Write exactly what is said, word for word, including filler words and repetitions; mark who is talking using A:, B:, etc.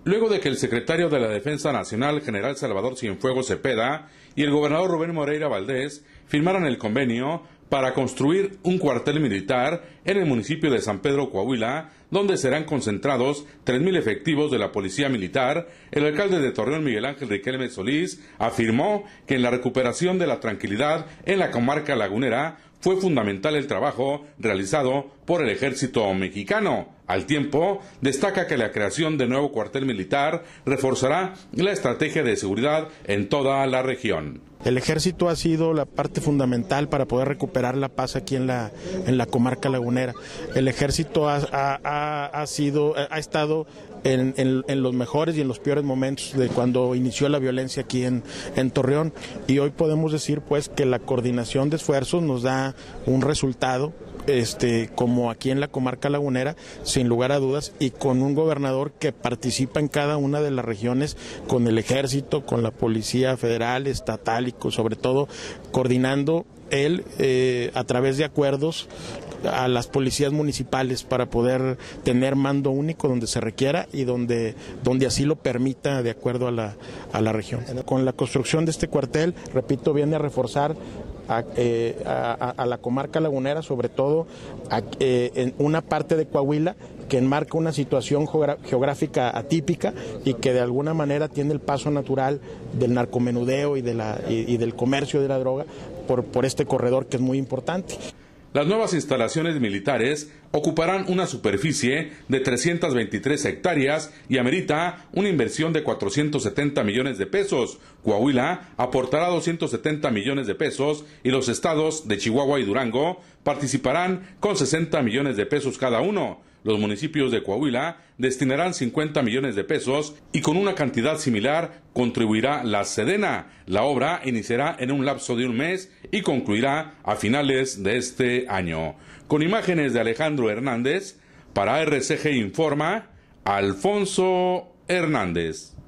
A: Luego de que el secretario de la Defensa Nacional, general Salvador Cienfuegos Cepeda, y el gobernador Rubén Moreira Valdés firmaran el convenio para construir un cuartel militar en el municipio de San Pedro, Coahuila, donde serán concentrados tres mil efectivos de la Policía Militar, el alcalde de Torreón, Miguel Ángel Riquelme Solís, afirmó que en la recuperación de la tranquilidad en la comarca lagunera fue fundamental el trabajo realizado por el ejército mexicano. Al tiempo, destaca que la creación de nuevo cuartel militar reforzará la estrategia de seguridad en toda la región.
B: El ejército ha sido la parte fundamental para poder recuperar la paz aquí en la en la comarca lagunera. El ejército ha, ha, ha sido ha estado en, en, en los mejores y en los peores momentos de cuando inició la violencia aquí en, en Torreón, y hoy podemos decir pues que la coordinación de esfuerzos nos da un resultado, este como aquí en la comarca lagunera, sin lugar a dudas, y con un gobernador que participa en cada una de las regiones con el ejército, con la policía federal, estatal y sobre todo coordinando él eh, a través de acuerdos a las policías municipales para poder tener mando único donde se requiera y donde, donde así lo permita de acuerdo a la, a la región. Con la construcción de este cuartel, repito, viene a reforzar A, eh, a, a la comarca lagunera, sobre todo a, eh, en una parte de Coahuila que enmarca una situación geográfica atípica y que de alguna manera tiene el paso natural del narcomenudeo y, de la, y, y del comercio de la droga por, por este corredor que es muy importante.
A: Las nuevas instalaciones militares ocuparán una superficie de trescientas veintitrés hectáreas y amerita una inversión de cuatrocientos setenta millones de pesos. Coahuila aportará doscientos setenta millones de pesos y los estados de Chihuahua y Durango participarán con sesenta millones de pesos cada uno. Los municipios de Coahuila destinarán cincuenta millones de pesos y con una cantidad similar contribuirá la Sedena. La obra iniciará en un lapso de un mes y concluirá a finales de este año. Con imágenes de Alejandro Hernández, para R C G Informa, Alfonso Hernández.